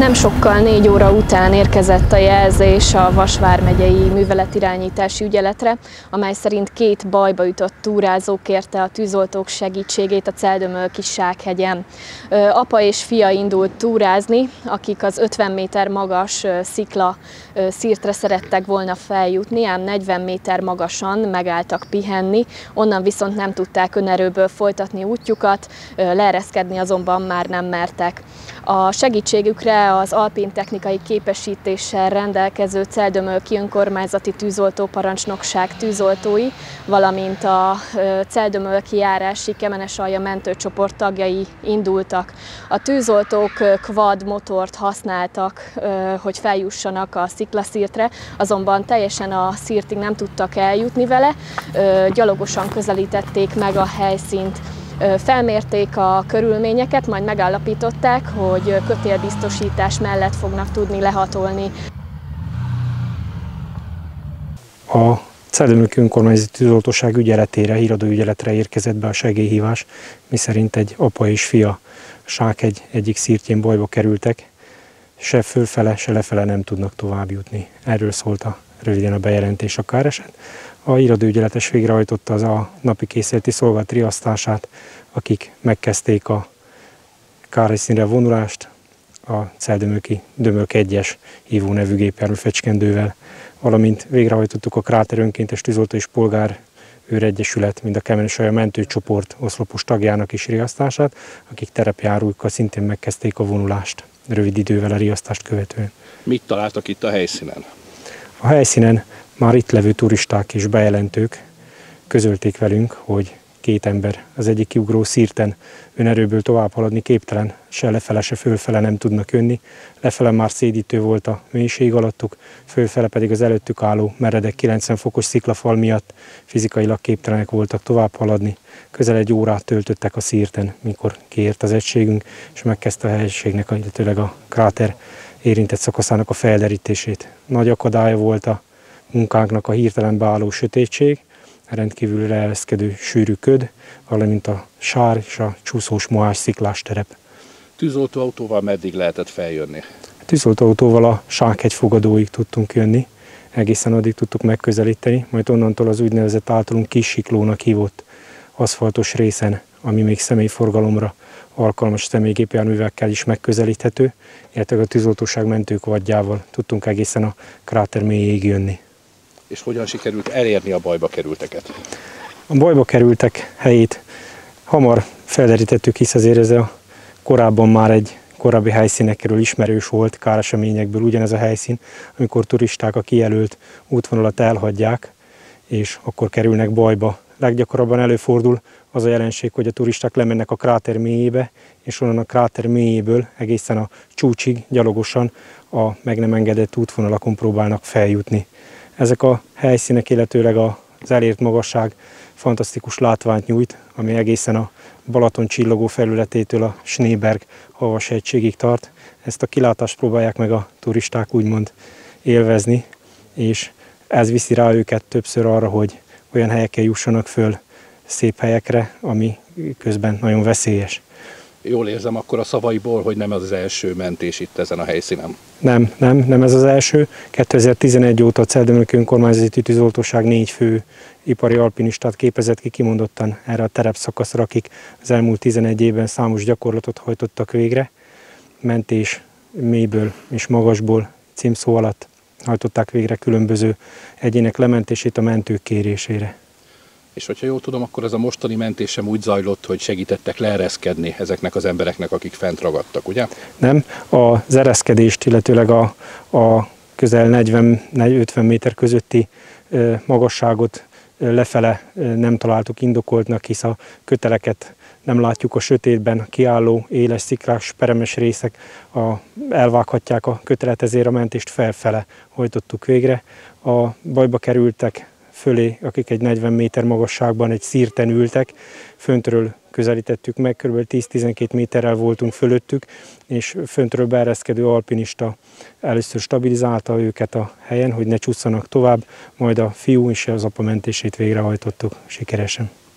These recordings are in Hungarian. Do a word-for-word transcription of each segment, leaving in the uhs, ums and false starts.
Nem sokkal négy óra után érkezett a jelzés a Vas vármegyei műveletirányítási ügyeletre, amely szerint két bajba ütött túrázó kérte a tűzoltók segítségét a Celldömölki Sághegyen. Apa és fia indult túrázni, akik az ötven méter magas szikla szirtre szerettek volna feljutni, ám negyven méter magasan megálltak pihenni, onnan viszont nem tudták önerőből folytatni útjukat, leereszkedni azonban már nem mertek. A segítségükre az alpin technikai képesítéssel rendelkező Celldömölki önkormányzati tűzoltóparancsnokság tűzoltói, valamint a Celldömölki járási Kemenesalja mentőcsoport tagjai indultak. A tűzoltók quad motort használtak, hogy feljussanak a sziklaszirtre, azonban teljesen a szirtig nem tudtak eljutni vele, gyalogosan közelítették meg a helyszínt. Felmérték a körülményeket, majd megállapították, hogy kötélbiztosítás mellett fognak tudni lehatolni. A Celldömölki önkormányzati tűzoltóság ügyeletére, híradóügyeletre érkezett be a segélyhívás, miszerint egy apa és fia Sághegy egyik szirtjén bajba kerültek, se fölfele, se lefele nem tudnak tovább jutni. Erről szólt a, röviden a bejelentés a káreset. A híradóügyeletes végrehajtotta az a napi készületi szolgálat riasztását, akik megkezdték a kárhelyszínre vonulást a Celldömölki Dömölk egyes hívó nevű gépjármű fecskendővel, valamint végrehajtottuk a Kráter önkéntes tűzoltó és polgárőr egyesület, mind a Kemenesalja mentőcsoport oszlopos tagjának is riasztását, akik terepjárójukkal szintén megkezdték a vonulást rövid idővel a riasztást követően. Mit találtak itt a helyszínen? A helyszínen már itt levő turisták és bejelentők közölték velünk, hogy két ember az egyik kiugró szirten önerőből tovább haladni képtelen, se lefele, se fölfele nem tudnak jönni. Lefele már szédítő volt a mélység alattuk, fölfele pedig az előttük álló meredek kilencven fokos sziklafal miatt fizikailag képtelenek voltak tovább haladni. Közel egy órát töltöttek a szirten, mikor kiért az egységünk, és megkezdte a helységnek, illetőleg a kráter érintett szakaszának a felderítését. Nagy akadálya volt a munkánknak a hirtelen beálló sötétség, rendkívül leereszkedő sűrű köd, valamint a sár és a csúszós mohás sziklás terep. Tűzoltóautóval meddig lehetett feljönni? A tűzoltóautóval a Sághegy fogadóig tudtunk jönni, egészen addig tudtuk megközelíteni, majd onnantól az úgynevezett általunk kis siklónak hívott aszfaltos részen, ami még személyforgalomra alkalmas személygépjárművekkel is megközelíthető, illetve a tűzoltóság mentők vadjával tudtunk egészen a kráter mélyéig jönni. És hogyan sikerült elérni a bajba kerülteket? A bajba kerültek helyét hamar felderítettük, hisz azért ez a korábban már egy korábbi helyszínekről ismerős volt, káreseményekből ugyanez a helyszín, amikor turisták a kijelölt útvonalat elhagyják, és akkor kerülnek bajba. Leggyakorabban előfordul az a jelenség, hogy a turisták lemennek a kráter mélyébe, és onnan a kráter mélyéből egészen a csúcsig gyalogosan a meg nem engedett útvonalakon próbálnak feljutni. Ezek a helyszínek, illetőleg az elért magasság fantasztikus látványt nyújt, ami egészen a Balaton csillogó felületétől a Schneeberg havashegységig tart. Ezt a kilátást próbálják meg a turisták úgymond élvezni, és ez viszi rá őket többször arra, hogy olyan helyekkel jussanak föl, szép helyekre, ami közben nagyon veszélyes. Jól érzem akkor a szavaiból, hogy nem ez az első mentés itt ezen a helyszínen. Nem, nem, nem ez az első. kétezer-tizenegy óta a Celldömölki önkormányzati tűzoltóság négy fő ipari alpinistát képezett ki kimondottan erre a terepszakaszra, akik az elmúlt tizenegy évben számos gyakorlatot hajtottak végre. Mentés mélyből és magasból címszó alatt hajtották végre különböző egyének lementését a mentők kérésére. És hogyha jól tudom, akkor ez a mostani mentés sem úgy zajlott, hogy segítettek leereszkedni ezeknek az embereknek, akik fent ragadtak, ugye? Nem, az ereszkedést, illetőleg a, a közel negyven-ötven méter közötti magasságot lefele nem találtuk indokoltnak, hisz a köteleket nem látjuk a sötétben, kiálló, éles, sziklás, peremes részek a, elvághatják a kötelet, ezért a mentést felfele hajtottuk végre. A bajba kerültek fölé, akik egy negyven méter magasságban egy szirten ültek, föntről közelítettük meg, kb. tíz-tizenkét méterrel voltunk fölöttük, és föntről beereszkedő alpinista először stabilizálta őket a helyen, hogy ne csusszanak tovább, majd a fiú és az apa mentését végrehajtottuk sikeresen.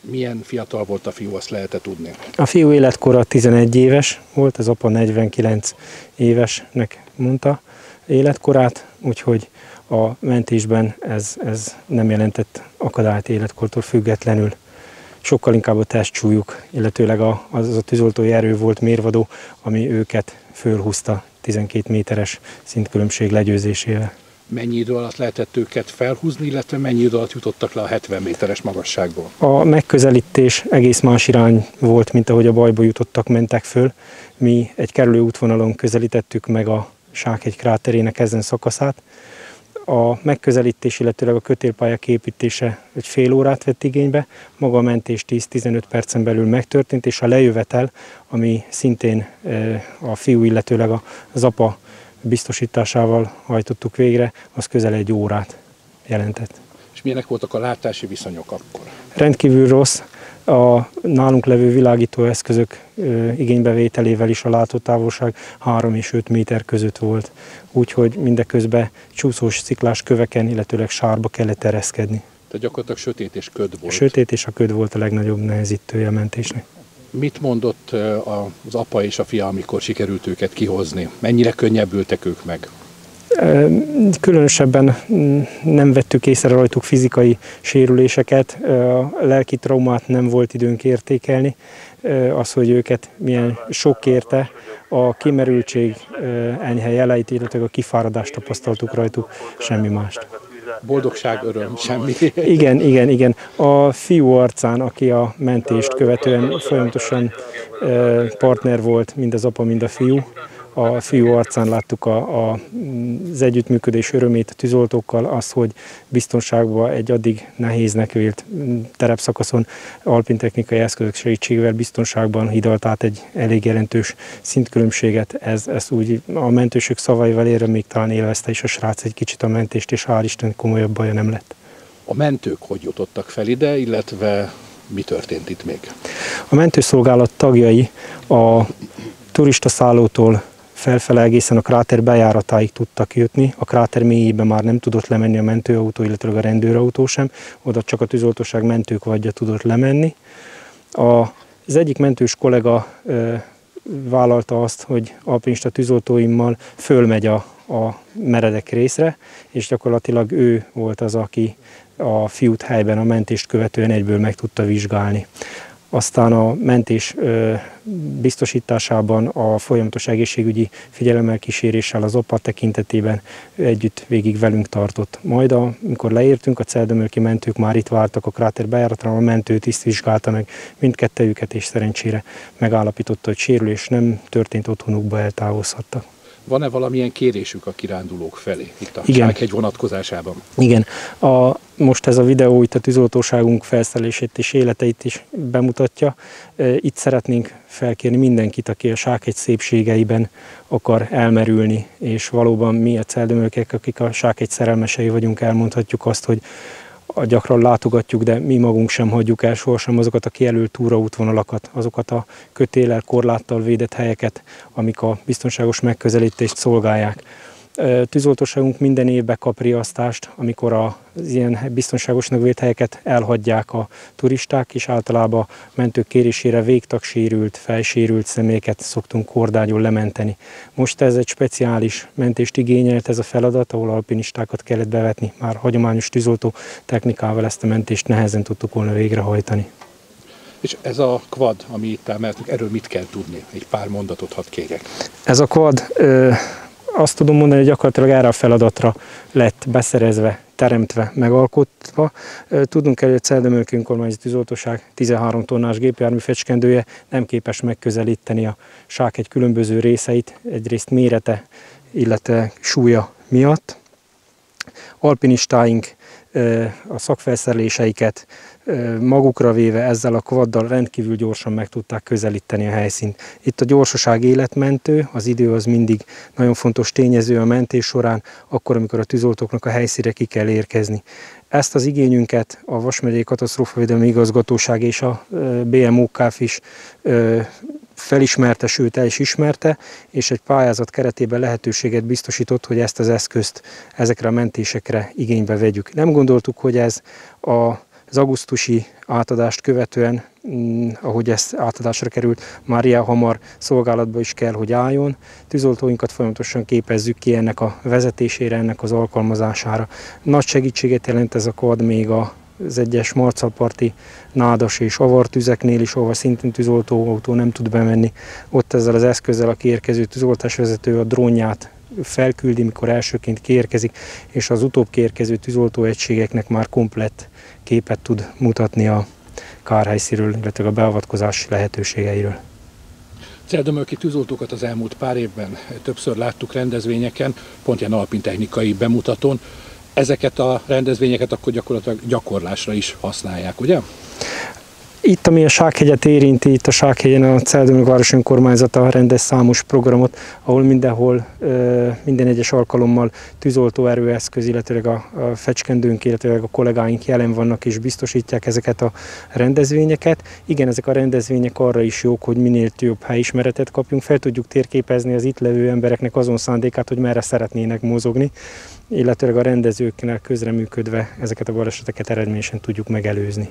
Milyen fiatal volt a fiú, azt lehet-e tudni? A fiú életkora tizenegy éves volt, az apa negyvenkilenc évesnek mondta életkorát, úgyhogy a mentésben ez, ez nem jelentett akadályt életkortól függetlenül. Sokkal inkább a testsúlyuk, illetőleg a, az a tűzoltói erő volt mérvadó, ami őket fölhúzta tizenkét méteres szintkülönbség legyőzésével. Mennyi idő alatt lehetett őket felhúzni, illetve mennyi idő alatt jutottak le a hetven méteres magasságból? A megközelítés egész más irány volt, mint ahogy a bajba jutottak, mentek föl. Mi egy kerülő útvonalon közelítettük meg a Sákhegy kráterének ezen szakaszát. A megközelítés, illetőleg a kötélpálya képítése egy fél órát vett igénybe, maga a mentés tíz-tizenöt percen belül megtörtént, és a lejövetel, ami szintén a fiú, illetőleg az apa biztosításával hajtottuk végre, az közel egy órát jelentett. És milyenek voltak a látási viszonyok akkor? Rendkívül rossz. A nálunk levő világító eszközök igénybevételével is a látótávolság három és öt méter között volt, úgyhogy mindeközben csúszós sziklás köveken, illetőleg sárba kellett ereszkedni. Tehát gyakorlatilag sötét és köd volt. A sötét és a köd volt a legnagyobb nehezítője a mentésnek. Mit mondott az apa és a fia, amikor sikerült őket kihozni? Mennyire könnyebbültek ők meg? Különösebben nem vettük észre rajtuk fizikai sérüléseket, a lelki traumát nem volt időnk értékelni. Az, hogy őket milyen sok érte, a kimerültség enyhe jeleit, illetve a kifáradást tapasztaltuk rajtuk, semmi mást. Boldogság, öröm, semmi. Igen, igen, igen. A fiú arcán, aki a mentést követően folyamatosan partner volt, mind az apa, mind a fiú, a fiú arcán láttuk a, a, az együttműködés örömét a tűzoltókkal, az, hogy biztonságban egy addig nehéznek vélt terepszakaszon alpintechnikai eszközök segítségével biztonságban hidalt át egy elég jelentős szintkülönbséget. Ez, ez úgy a mentősök szavaival érve még talán élvezte is a srác egy kicsit a mentést, és hál' Isten komolyabb baja nem lett. A mentők hogy jutottak fel ide, illetve mi történt itt még? A mentőszolgálat tagjai a turistaszállótól felfele egészen a kráter bejáratáig tudtak jutni. A kráter mélyébe már nem tudott lemenni a mentőautó, illetve a rendőrautó sem. Oda csak a tűzoltóság mentők vadja tudott lemenni. Az egyik mentős kollega vállalta azt, hogy alpinista tűzoltóimmal fölmegy a, a meredek részre, és gyakorlatilag ő volt az, aki a fiút helyben a mentést követően egyből meg tudta vizsgálni. Aztán a mentés biztosításában a folyamatos egészségügyi figyelemmel kíséréssel az apa tekintetében együtt végig velünk tartott. Majd amikor leértünk, a celdömölki mentők már itt vártak a kráter bejáratánál, a mentőtiszt vizsgálta meg mindkettejüket, és szerencsére megállapította, hogy sérülés nem történt, otthonukba eltávozhattak. Van-e valamilyen kérésük a kirándulók felé itt a Sákhegy vonatkozásában? Igen. A, most ez a videó itt a tűzoltóságunk felszerelését és életeit is bemutatja. Itt szeretnénk felkérni mindenkit, aki a Sákhegy szépségeiben akar elmerülni, és valóban mi a celdömölkek, akik a Sákhegy szerelmesei vagyunk, elmondhatjuk azt, hogy gyakran látogatjuk, de mi magunk sem hagyjuk el sohasem azokat a kijelölt túraútvonalakat, azokat a kötéllel, korláttal védett helyeket, amik a biztonságos megközelítést szolgálják. Tűzoltóságunk minden évben kap riasztást, amikor az ilyen biztonságosnak vélt helyeket elhagyják a turisták, és általában a mentők kérésére végtagsérült, fejsérült személyeket szoktunk kordányul lementeni. Most ez egy speciális mentést igényelt ez a feladat, ahol alpinistákat kellett bevetni. Már hagyományos tűzoltó technikával ezt a mentést nehezen tudtuk volna végrehajtani. És ez a quad, ami itt emeltünk, erről mit kell tudni? Egy pár mondatot hadd kérjek. Ez a quad... Ö Azt tudom mondani, hogy gyakorlatilag erre a feladatra lett beszerezve, teremtve, megalkotva. Tudnunk kell, hogy a Celdömölki Önkormányzati Tűzoltóság tizenhárom tonnás gépjármű fecskendője nem képes megközelíteni a Sákhegy különböző részeit, egyrészt mérete, illetve súlya miatt. Alpinistáink a szakfelszereléseiket magukra véve ezzel a quaddal rendkívül gyorsan meg tudták közelíteni a helyszínt. Itt a gyorsaság életmentő, az idő az mindig nagyon fontos tényező a mentés során, akkor, amikor a tűzoltóknak a helyszínre ki kell érkezni. Ezt az igényünket a Vas megyei Katasztrófavédelmi Igazgatóság és a bé em o ká ef is felismerte, sőt el is ismerte, és egy pályázat keretében lehetőséget biztosított, hogy ezt az eszközt ezekre a mentésekre igénybe vegyük. Nem gondoltuk, hogy ez a Az augusztusi átadást követően, ahogy ez átadásra került, már ilyen hamar szolgálatba is kell, hogy álljon. Tűzoltóinkat folyamatosan képezzük ki ennek a vezetésére, ennek az alkalmazására. Nagy segítséget jelent ez a kard még az egyes marcalparti nádas és avartüzeknél is, ahol szintén tűzoltóautó nem tud bemenni. Ott ezzel az eszközzel a kiérkező tűzoltásvezető a drónját felküldi, mikor elsőként kiérkezik, és az utóbb kiérkező tűzoltóegységeknek már komplett képet tud mutatni a kárhelyszínről, illetve a beavatkozás lehetőségeiről. Celldömölki tűzoltókat az elmúlt pár évben többször láttuk rendezvényeken, pont ilyen alpintechnikai bemutatón. Ezeket a rendezvényeket akkor gyakorlatilag gyakorlásra is használják, ugye? Itt, ami a Sághegyet érinti, itt a Sághegyen a Celldömölk város önkormányzata rendez számos programot, ahol mindenhol, minden egyes alkalommal tűzoltó erőeszköz, illetve a fecskendőnk, illetve a kollégáink jelen vannak és biztosítják ezeket a rendezvényeket. Igen, ezek a rendezvények arra is jók, hogy minél több helyismeretet kapjunk, fel tudjuk térképezni az itt levő embereknek azon szándékát, hogy merre szeretnének mozogni, illetve a rendezőknek közreműködve ezeket a baleseteket eredményesen tudjuk megelőzni.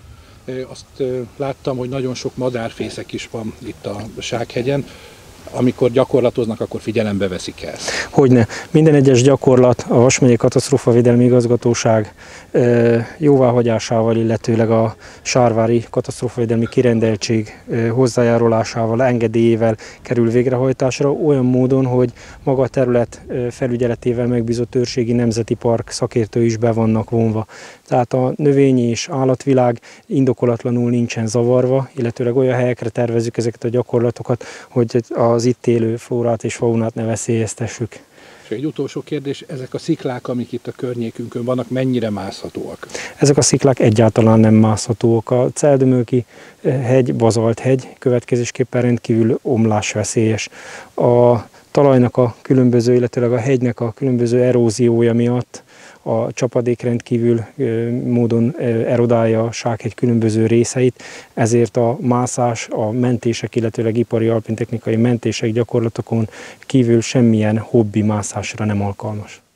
Azt láttam, hogy nagyon sok madárfészek is van itt a Sághegyen. Amikor gyakorlatoznak, akkor figyelembe veszik ezt. Hogyne. Minden egyes gyakorlat a Vas megyei Katasztrófavédelmi Igazgatóság jóváhagyásával, illetőleg a Sárvári Katasztrófavédelmi Kirendeltség hozzájárulásával, engedélyével kerül végrehajtásra, olyan módon, hogy maga a terület felügyeletével megbízott őrségi nemzeti park szakértői is be vannak vonva. Tehát a növényi és állatvilág indokolatlanul nincsen zavarva, illetőleg olyan helyekre tervezzük ezeket a gyakorlatokat, hogy az itt élő flórát és faunát ne veszélyeztessük. És egy utolsó kérdés, ezek a sziklák, amik itt a környékünkön vannak, mennyire mászhatóak? Ezek a sziklák egyáltalán nem mászhatóak. A Celldömölki hegy, bazalt hegy következésképpen rendkívül omlásveszélyes. A talajnak a különböző, illetőleg a hegynek a különböző eróziója miatt a csapadék rendkívül módon erodálja a Sághegy különböző részeit, ezért a mászás, a mentések, illetőleg ipari alpintechnikai mentések gyakorlatokon kívül semmilyen hobbi mászásra nem alkalmas.